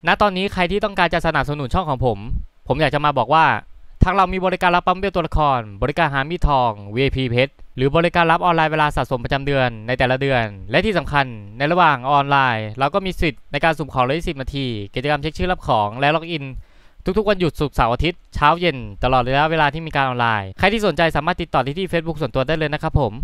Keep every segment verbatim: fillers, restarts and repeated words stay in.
ณตอนนี้ใครที่ต้องการจะสนับสนุนช่องของผมผมอยากจะมาบอกว่าทางเรามีบริการรับปั๊มเบี้ยตัวละครบริการหามีดทอง วี ไอ พี เพชรหรือบริการรับออนไลน์เวลาสะสมประจำเดือนในแต่ละเดือนและที่สำคัญในระหว่างออนไลน์เราก็มีสิทธิ์ในการสุ่มของเลยสิบนาทีกิจกรรมเช็คชื่อรับของและล็อกอินทุกๆวันหยุดศุกร์เสาร์อาทิตย์เช้าเย็นตลอดระยะเวลาที่มีการออนไลน์ใครที่สนใจสามารถติดต่อที่ที่ Facebook ส่วนตัวได้เลยนะครับผม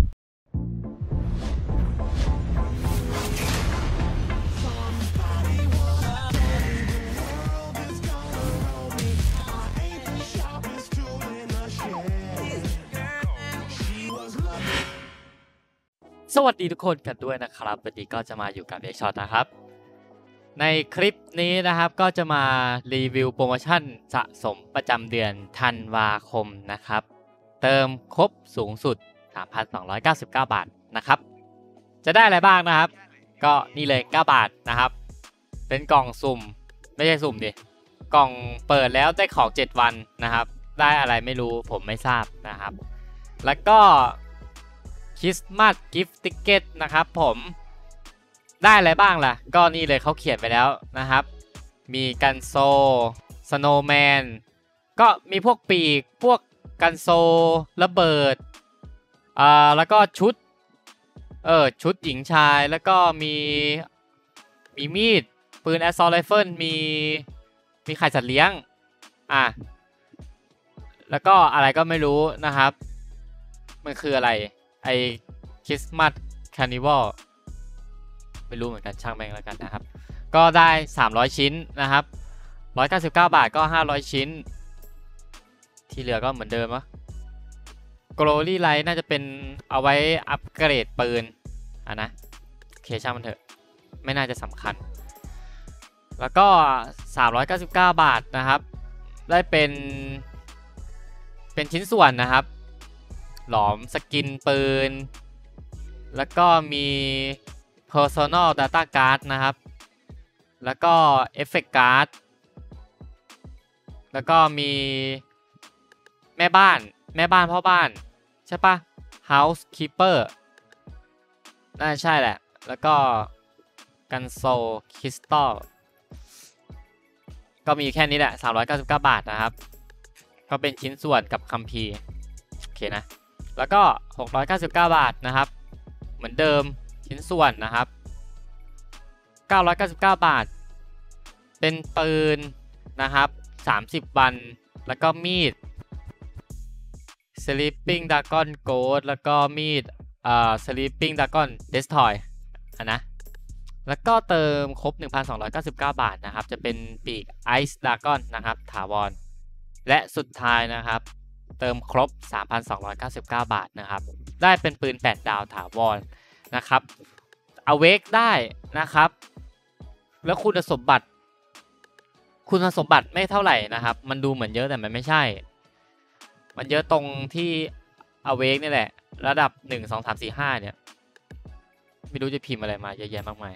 สวัสดีทุกคนกันด้วยนะครับวันนี้ก็จะมาอยู่กับเอ็กช็อตนะครับในคลิปนี้นะครับก็จะมารีวิวโปรโมชั่นสะสมประจำเดือนธันวาคมนะครับเติมครบสูงสุด สามพันสองร้อยเก้าสิบเก้า บาทนะครับจะได้อะไรบ้างนะครับก็นี่เลยเก้าบาทนะครับเป็นกล่องสุ่มไม่ใช่สุ่มดิกล่องเปิดแล้วได้ของเจ็ดวันนะครับได้อะไรไม่รู้ผมไม่ทราบนะครับแล้วก็คริสต์มาสกิฟต์ติเก็ตนะครับผมได้อะไรบ้างล่ะก็นี่เลยเขาเขียนไปแล้วนะครับมีกันโซสโนว์แมนก็มีพวกปีกพวกกันโซระเบิดอ่าแล้วก็ชุดเออชุดหญิงชายแล้วก็มีมีมีดปืนแอสซอลต์ไรเฟิลมีมีไข่สัตว์เลี้ยงอ่ะแล้วก็อะไรก็ไม่รู้นะครับมันคืออะไรไอคริสต์มาสคาร์นิวัลไม่รู้เหมือนกันช่างแม่งแล้วกันนะครับก็ได้สามร้อยชิ้นนะครับหนึ่งร้อยเก้าสิบเก้าบาทก็ห้าร้อยชิ้นที่เหลือก็เหมือนเดิมวะโกลลี่ไลท์น่าจะเป็นเอาไว้อัปเกรดปืนอ่ะนะโอเคช่างมันเถอะไม่น่าจะสำคัญแล้วก็สามร้อยเก้าสิบเก้าบาทนะครับได้เป็นเป็นชิ้นส่วนนะครับหลอมสกินปืนแล้วก็มี Personal Data Card นะครับแล้วก็ Effect Card แล้วก็มีแม่บ้านแม่บ้านพ่อบ้านใช่ปะ Housekeeper น่าใช่แหละแล้วก็กันโซคริสตัลก็มีแค่นี้แหละสามร้อยเก้าสิบเก้าบาทนะครับก็เป็นชิ้นส่วนกับคัมภีร์โอเคนะแล้วก็หกร้อยเก้าสิบเก้าบาทนะครับเหมือนเดิมชิ้นส่วนนะครับเก้าร้อยเก้าสิบเก้าบาทเป็นปืนนะครับสามสิบวันแล้วก็มีด Sleeping Dragon Ghost แล้วก็มีดอ่า Sleeping Dragon Destroy อ่ะนะแล้วก็เติมครบ หนึ่งพันสองร้อยเก้าสิบเก้า บาทนะครับจะเป็นปีก Ice Dragon นะครับถาวรและสุดท้ายนะครับเติมครบ สามพันสองร้อยเก้าสิบเก้า บาทนะครับได้เป็นปืนแปดดาวถาวรนะครับเอาเวกได้นะครับแล้วคุณสมบัติคุณสมบัติไม่เท่าไหร่นะครับมันดูเหมือนเยอะแต่มันไม่ใช่มันเยอะตรงที่เอาเวกนี่แหละระดับหนึ่ง สอง สาม สี่ ห้าเนี่ยไม่รู้จะพิมพ์อะไรมาเยอะแยะมากมาย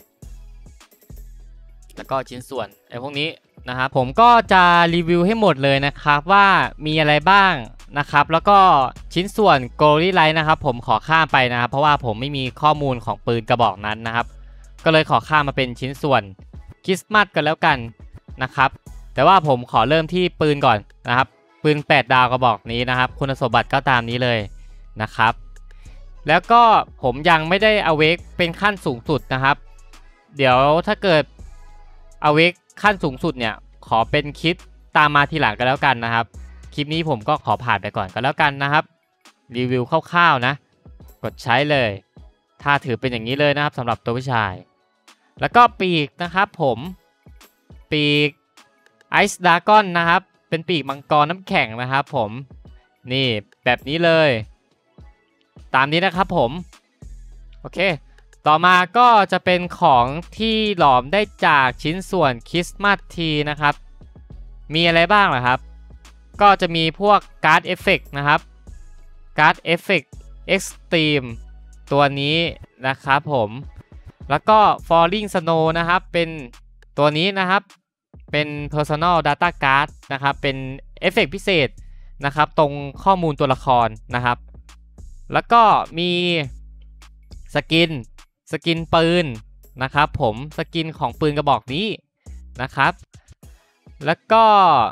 แล้วก็ชิ้นส่วนไอ้พวกนี้นะครับผมก็จะรีวิวให้หมดเลยนะครับว่ามีอะไรบ้างนะครับแล้วก็ชิ้นส่วนโกลลี่ไลท์นะครับผมขอข้ามไปนะครับเพราะว่าผมไม่มีข้อมูลของปืนกระบอกนั้นนะครับก็เลยขอข้ามมาเป็นชิ้นส่วนคริสต์มาสกันแล้วกันนะครับแต่ว่าผมขอเริ่มที่ปืนก่อนนะครับปืนแปดดาวกระบอกนี้นะครับคุณสมบัติก็ตามนี้เลยนะครับแล้วก็ผมยังไม่ได้เอาเวกเป็นขั้นสูงสุดนะครับเดี๋ยวถ้าเกิดเอาเวกขั้นสูงสุดเนี่ยขอเป็นคลิปตามมาทีหลังกันแล้วกันนะครับคลิปนี้ผมก็ขอผ่านไปก่อนกันแล้วกันนะครับรีวิวคร่าวๆนะกดใช้เลยถ้าถือเป็นอย่างนี้เลยนะครับสำหรับตัวผู้ชายแล้วก็ปีกนะครับผมปีก Ice Dragon นะครับเป็นปีกมังกรน้ำแข็งนะครับผมนี่แบบนี้เลยตามนี้นะครับผมโอเคต่อมาก็จะเป็นของที่หลอมได้จากชิ้นส่วนคริสต์มาสทีนะครับมีอะไรบ้างล่ะครับก็จะมีพวกการ์ดเอฟเฟกต์นะครับการ์ดเอฟเฟกต์เอ็กซ์ตรีมตัวนี้นะครับผมแล้วก็ Falling Snow นะครับเป็นตัวนี้นะครับเป็น Personal Data Card นะครับเป็นเอฟเฟกต์พิเศษนะครับตรงข้อมูลตัวละครนะครับแล้วก็มีสกินสกินปืนนะครับผมสกินของปืนกระบอกนี้นะครับแล้วก็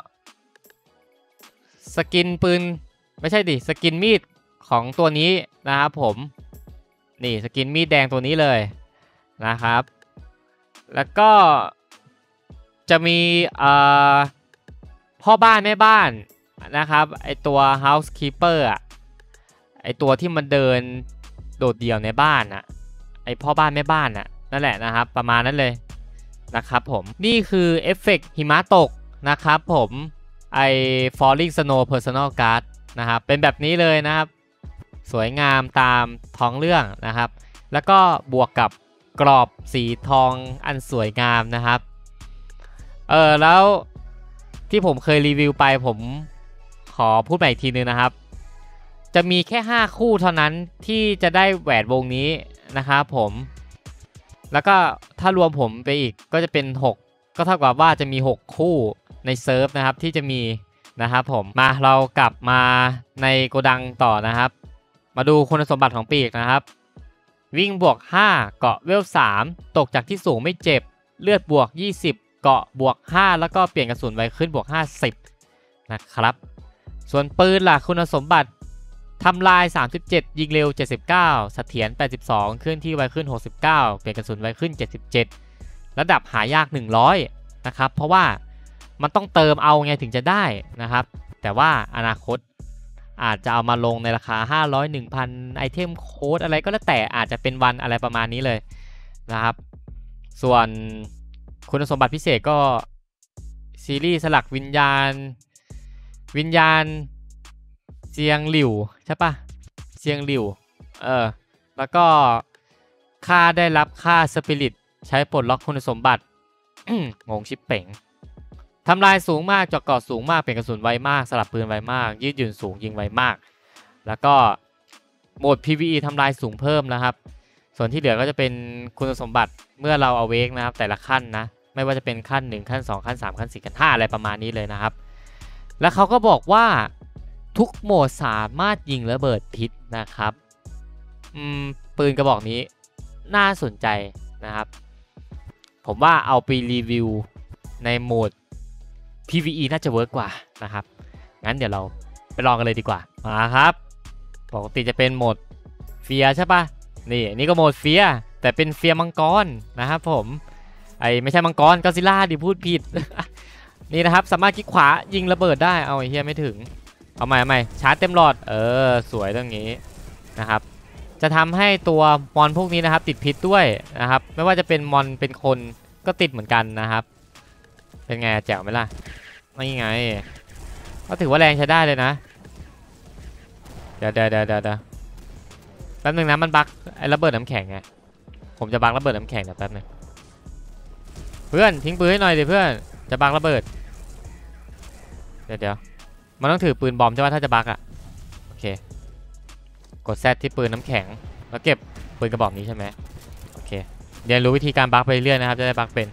สกินปืนไม่ใช่ดิสกินมีดของตัวนี้นะครับผมนี่สกินมีดแดงตัวนี้เลยนะครับแล้วก็จะมีเอ่อพ่อบ้านแม่บ้านนะครับไอตัว housekeeper อ่ะไอตัวที่มันเดินโดดเดี่ยวในบ้านอ่ะไอพ่อบ้านแม่บ้านอ่ะนั่นแหละนะครับประมาณนั้นเลยนะครับผมนี่คือเอฟเฟกต์หิมะตกนะครับผมไอ falling snow personal card นะครับเป็นแบบนี้เลยนะครับสวยงามตามท้องเรื่องนะครับแล้วก็บวกกับกรอบสีทองอันสวยงามนะครับเออแล้วที่ผมเคยรีวิวไปผมขอพูดใหม่อีกทีนึงนะครับจะมีแค่ห้าคู่เท่านั้นที่จะได้แหวนวงนี้นะครับผมแล้วก็ถ้ารวมผมไปอีกก็จะเป็นหกก็เท่ากับว่าจะมีหกคู่ในเซิร์ฟนะครับที่จะมีนะครับผมมาเรากลับมาในโกดังต่อนะครับมาดูคุณสมบัติของปีกนะครับวิ่งบวกห้าเกาะเวลสามตกจากที่สูงไม่เจ็บเลือดบวกยี่สิบเกาะบวกห้าแล้วก็เปลี่ยนกระสุนไวขึ้นบวกห้าสิบนะครับส่วนปืนล่ะคุณสมบัติทำลายสามสิบเจ็ดยิงเร็วเจ็ดสิบเก้าเสถียรแปดสิบสองเคลื่อนที่ไวขึ้นหกสิบเก้าเปลี่ยนกระสุนไวขึ้นเจ็ดสิบเจ็ดระดับหายากหนึ่งร้อยนะครับเพราะว่ามันต้องเติมเอาไงถึงจะได้นะครับแต่ว่าอนาคตอาจจะเอามาลงในราคาห้าร้อย หนึ่งพันไอเทมโค้ดอะไรก็แล้วแต่อาจจะเป็นวันอะไรประมาณนี้เลยนะครับส่วนคุณสมบัติพิเศษก็ซีรีส์สลักวิญญาณวิญญาณเจียงหลิวใช่ปะเจียงหลิวเออแล้วก็ค่าได้รับค่าสปิริตใช้ปลดล็อกคุณสมบัติ งงชิปเป่งทำลายสูงมากเจาะเกาะสูงมากเป็นกระสุนไวมากสลับปืนไวมากยืดหยุ่นสูงยิงไวมากแล้วก็โหมด พี วี อี ทำลายสูงเพิ่มนะครับส่วนที่เหลือก็จะเป็นคุณสมบัติเมื่อเราเอาเวกนะครับแต่ละขั้นนะไม่ว่าจะเป็นขั้นหนึ่งขั้นสองขั้นสามขั้นสี่ขั้นห้าอะไรประมาณนี้เลยนะครับแล้วเขาก็บอกว่าทุกโหมดสามารถยิงระเบิดพิษนะครับอืมปืนกระบอกนี้น่าสนใจนะครับผมว่าเอาไปรีวิวในโหมด พี วี อี น่าจะเวิร์กกว่านะครับงั้นเดี๋ยวเราไปลองกันเลยดีกว่ามาครับปกติจะเป็นโหมดเฟียใช่ปะนี่นี่ก็โหมดเฟียแต่เป็นเฟียมังกรนะครับผมไอไม่ใช่มังกรก็ซิล่าดิพูดผิด นี่นะครับสามารถคลิกขวายิงระเบิดได้เอาไอ้เหี้ยไม่ถึงเอาใหม่เอาใหม่ชาร์จเต็มหลอดเออสวยตรงนี้นะครับจะทำให้ตัวมอนพวกนี้นะครับติดพิษด้วยนะครับไม่ว่าจะเป็นมอนเป็นคนก็ติดเหมือนกันนะครับเป็นไงแจ๋วไหมล่ะนี่ไงก็ถือว่าแรงใช้ได้เลยนะเดี๋ยวเดี๋ยวเดี๋ยวเดี๋ยวแป๊บนึงนะมันบั๊กไอ้ระเบิดน้ำแข็งไงผมจะบั๊กระเบิดน้ำแข็งเดี๋ยวแป๊บนึงเพื่อนทิ้งปืนให้หน่อยดิเพื่อนจะบั๊กระเบิดเดี๋ยวเดี๋ยวมันต้องถือปืนบอมใช่ไหมถ้าจะบั๊กอ่ะโอเคกดแซดที่ปืนน้ำแข็งแล้วเก็บปืนกระบอกนี้ใช่ไหมโอเคเรียนรู้วิธีการบั๊กไปเรื่อยนะครับจะได้บั๊กเป็น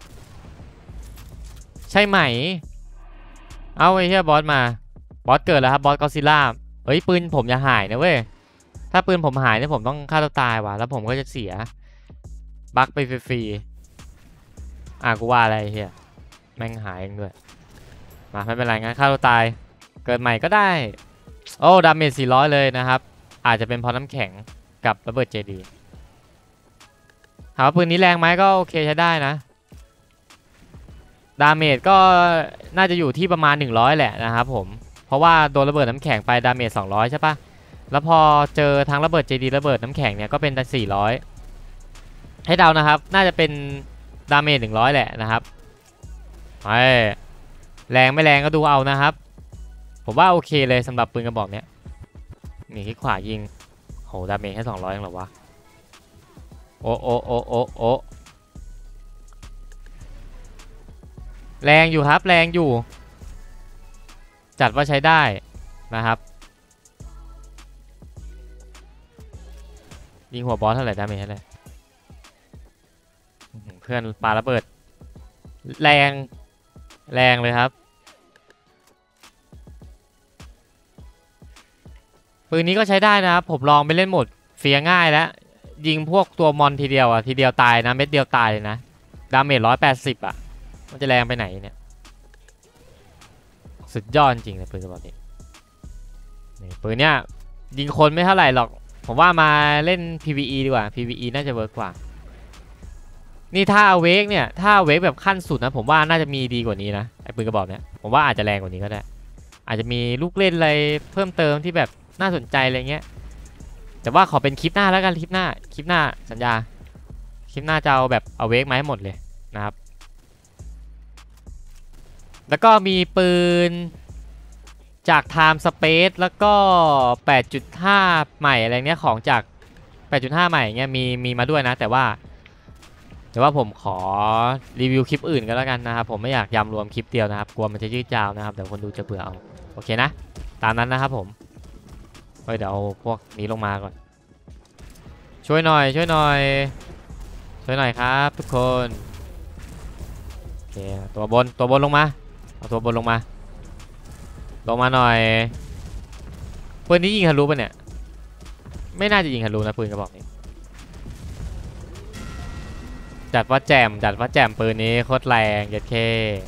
ใช่ไหมเอาไอ้เหี้ยบอสมาบอสเกิดแล้วครับบอสก็อดซิลล่าเฮ้ยปืนผมจะหายนะเว้ยถ้าปืนผมหายเนี่ยผมต้องฆ่าตัวตายว่ะแล้วผมก็จะเสียบั๊กไปฟรีๆอ่ะกูว่าอะไรเฮียแม่งหายเองด้วยมาไม่เป็นไรงั้นฆ่าตัวตายเกิดใหม่ก็ได้โอ้ดาเมจสี่ร้อยเลยนะครับอาจจะเป็นเพราะน้ำแข็งกับระเบิดเจดีถามว่าปืนนี้แรงไหมก็โอเคใช้ได้นะดาเมจก็น่าจะอยู่ที่ประมาณหนึ่งร้อยแหละนะครับผมเพราะว่าโดนระเบิดน้ำแข็งไปดาเมจสองร้อยใช่ปะแล้วพอเจอทั้งระเบิดเจดีระเบิดน้ำแข็งเนี่ยก็เป็นสี่ร้อยให้เดานะครับน่าจะเป็นดาเมจหนึ่งร้อยแหละนะครับไอ้แรงไม่แรงก็ดูเอานะครับผมว่าโอเคเลยสำหรับปืนกระบอกเนี้ยนี่ที่ขวายิงโหดาเมจแค่สองร้อยเองเหรอวะโอ้โอ้โอ้โอ้โอ้แรงอยู่ครับแรงอยู่จัดว่าใช้ได้นะครับยิงหัวบอสเท่าไหร่ดาเมจเท่าไหร่เพื่อนปาระเบิดแรงแรงเลยครับปืนนี้ก็ใช้ได้นะครับผมลองไปเล่นโหมดเฟียง่ายแล้วยิงพวกตัวมอนทีเดียวอ่ะทีเดียวตายนะเม็ดเดียวตายเลยนะดาเมจร้อยแปดสิบอ่ะมันจะแรงไปไหนเนี่ยสุดยอดจริงเลยปืนกระบอกนี้นี่ปืนเนี้ยยิงคนไม่เท่าไหร่หรอกผมว่ามาเล่น พี วี อี ดีกว่า พี วี อี น่าจะเวิร์กกว่านี่ถ้าเอาเวกเนี่ยถ้าเวกแบบขั้นสุดนะผมว่าน่าจะมีดีกว่านี้นะไอ้ปืนกระบอกเนี้ยผมว่าอาจจะแรงกว่านี้ก็ได้อาจจะมีลูกเล่นอะไรเพิ่มเติมที่แบบน่าสนใจอะไรเงี้ยแต่ว่าขอเป็นคลิปหน้าแล้วกันคลิปหน้าคลิปหน้าสัญญาคลิปหน้าจะเอาแบบเอาเวกมาให้หมดเลยนะครับแล้วก็มีปืนจาก Time Space แล้วก็ แปดจุดห้า ใหม่อะไรเนี้ยของจาก แปดจุดห้า ใหม่เงี้ยมีมีมาด้วยนะแต่ว่าแต่ว่าผมขอรีวิวคลิปอื่นกันแล้วกันนะครับผมไม่อยากยำรวมคลิปเดียวนะครับกลัวมันจะยืดยาวนะครับเดี๋ยวคนดูจะเบื่อเอาโอเคนะตามนั้นนะครับผมเฮ้ยเดี๋ยวเอาพวกนี้ลงมาก่อนช่วยหน่อยช่วยหน่อยช่วยหน่อยครับทุกคนโอเคตัวบนตัวบนลงมาเอาตัวบนลงมาลงมาหน่อยปืนนี้ยิงทะลุปะเนี่ยไม่น่าจะยิงทะลุนะปืนกระบอกนี้จัดว่าแจมจัดว่าแจมปืนนี้โคตรแรงเย็ดเค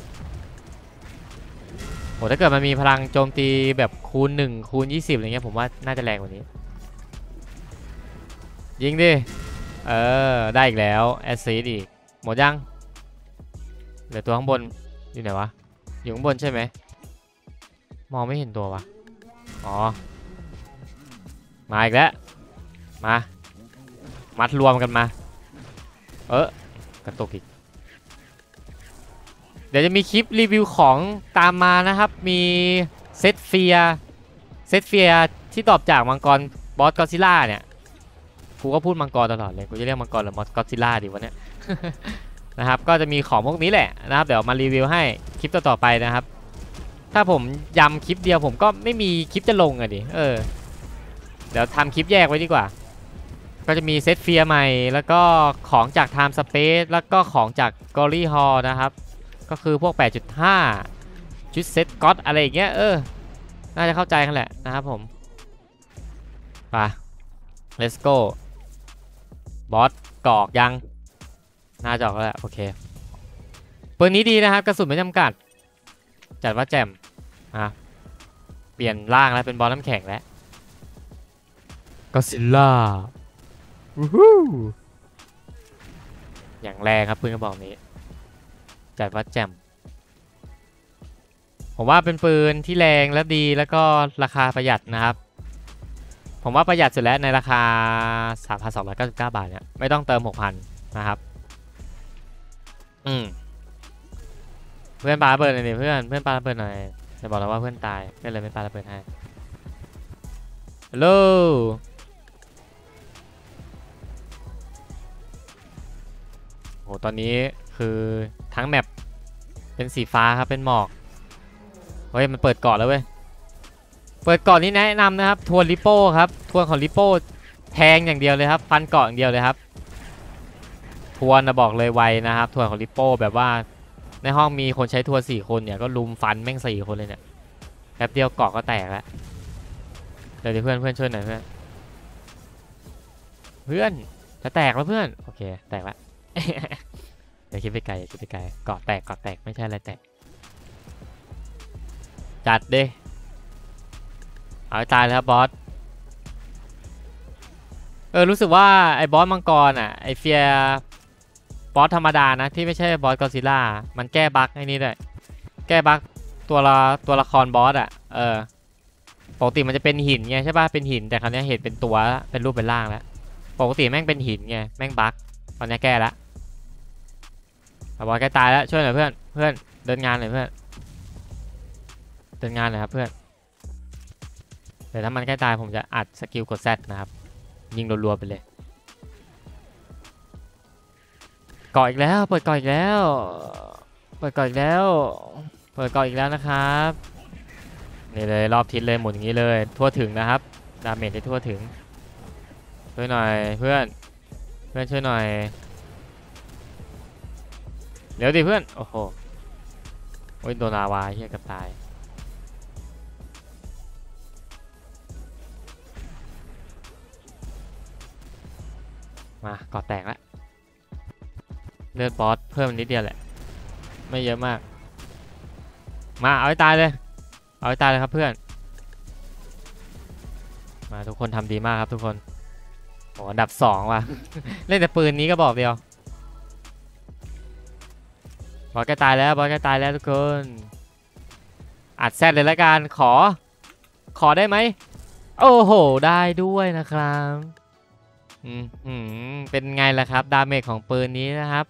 โหถ้าเกิดมันมีพลังโจมตีแบบคูณหนึ่งคูณยี่สิบอะไรเงี้ยผมว่าน่าจะแรงกว่านี้ยิงดิเออได้อีกแล้วแอสซิดอีกหมดยังเหลือตัวข้างบนอยู่ไหนวะอยู่ข้างบนใช่ไหมมองไม่เห็นตัววะอ๋อมาอีกแล้วมามัดรวมกันมาเออกระตุกอีกเดี๋ยวจะมีคลิปรีวิวของตามมานะครับมีเซตเฟียเซตเฟียที่ตอบจากมังกรบอสกอซิล่าเนี่ยกูก็พูดมังกรตลอดเลยกูจะเรียกมังกรหรือมอสกอซิล่าดีวะเนี่ย นะครับก็จะมีของพวกนี้แหละนะครับเดี๋ยวมารีวิวให้คลิปต่อๆไปนะครับถ้าผมย้ำคลิปเดียวผมก็ไม่มีคลิปจะลงอะดิเออเดี๋ยวทำคลิปแยกไว้ดีกว่าก็จะมีเซตเฟียใหม่แล้วก็ของจาก Time Space แล้วก็ของจาก Glory Hall นะครับก็คือพวก แปดจุดห้า ชุดเซตก๊อตอะไรอย่างเงี้ยเออน่าจะเข้าใจกันแหละนะครับผมไป let's go บอสกอกยังน่าจะออกแล้วโอเคปืนนี้ดีนะครับกระสุนไม่จำกัดจัดว่าแจ่มอ่ะเปลี่ยนร่างแล้วเป็นบอสน้ำแข็งแล้วก็ซิลล่าอย่างแรงครับปืนกระบอกนี้จัดว่าแจ่มผมว่าเป็นปืนที่แรงและดีแล้วก็ราคาประหยัดนะครับผมว่าประหยัดสุดแล้วในราคา สามพันสองร้อยเก้าสิบเก้า บาทเนี่ยไม่ต้องเติม หกพัน นะครับอืมเพื่อนปาระเบิดหน่อยดิเพื่อนเพื่อนปาระเบิดหน่อยจะบอกแล้วว่าเพื่อนตายเพื่อนเลยไม่ปาระเบิดให้ฮัลโหลโหตอนนี้คือทั้งแมปเป็นสีฟ้าครับเป็นหมอกเฮ้ยมันเปิดเกาะแล้วเว้ยเปิดเกาะนี้แนะนำนะครับทวนริโป้ครับทวนของริโป้แทงอย่างเดียวเลยครับฟันเกาะอย่างเดียวเลยครับทวนนะบอกเลยไวนะครับทวนของริโป้แบบว่าในห้องมีคนใช้ทวนสี่คนเนี่ยก็ลุมฟันแม่งสี่คนเลยเนี่ยแป๊บเดียวเกาะก็แตกแล้วเดี๋ยวเพื่อนเพื่อนช่วยหน่อยเพื่อนเพื่อนจะแตกแล้วเพื่อนโอเคแตกแล้ว อย่าคิดไปไกลอย่าคิดไปไกลเกาะแตกเกาะแตกไม่ใช่อะไรแตกจัดดิเอาตายแล้วบอสเออรู้สึกว่าไอ้บอสมังกรอ่ะไอ้เฟียบอสธรรมดานะที่ไม่ใช่บอสกอซิล่ามันแก้บั๊กไอ้นี่ด้วยแก้บั๊กตัวละตัวละครบอสอ่ะเออปกติมันจะเป็นหินไงใช่ป่ะเป็นหินแต่คราวนี้เห็นเป็นตัวเป็นรูปเป็นร่างแล้วปกติแม่งเป็นหินไงแม่งบั๊กตอนนี้แก้แล้วบอสแกตายแล้วช่วยหน่อยเพื่อนเพื่อนเดินงานหน่อยเพื่อนเดินงานหน่อยครับเพื่อนเดี๋ยวถ้ามันใกล้ตายผมจะอัดสกิลกด Z นะครับยิงรัวๆไปเลยก่ออีกแล้วเปิดก่ออีกแล้วเปิดก่ออีกแล้วเปิดก่ออีกแล้วนะครับนี่เลยรอบทิศเลยหมุนอย่างนี้เลยทั่วถึงนะครับดาเมจได้ทั่วถึงช่วยหน่อยเพื่อนเพื่อนช่วยหน่อยเดี๋ยวดิเพื่อนโอ้โหโอ้ยโดนลาวาเฮียกับตายมาก่อแตกแล้วเลือดบอสเพิ่มนิดเดียวแหละไม่เยอะมากมาเอาให้ตายเลยเอาให้ตายเลยครับเพื่อนมาทุกคนทำดีมากครับทุกคนโอ้อันดับสองว่ะ เล่นแต่ปืนนี้ก็บอกเดียวบอสใกล้ตายแล้วบอสใกล้ตายแล้วทุกคนอัดแซดเลยละกันขอขอได้ไหมโอ้โหได้ด้วยนะครับอืมอืมเป็นไงล่ะครับดาเมจของปืนนี้นะครับ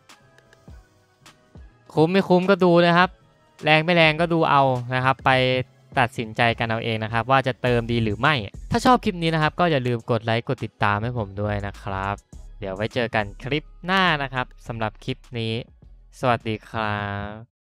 คุ้มไม่คุ้มก็ดูนะครับแรงไม่แรงก็ดูเอานะครับไปตัดสินใจกันเอาเองนะครับว่าจะเติมดีหรือไม่ถ้าชอบคลิปนี้นะครับก็อย่าลืมกดไลค์กดติดตามให้ผมด้วยนะครับเดี๋ยวไว้เจอกันคลิปหน้านะครับสำหรับคลิปนี้สวัสดีครับ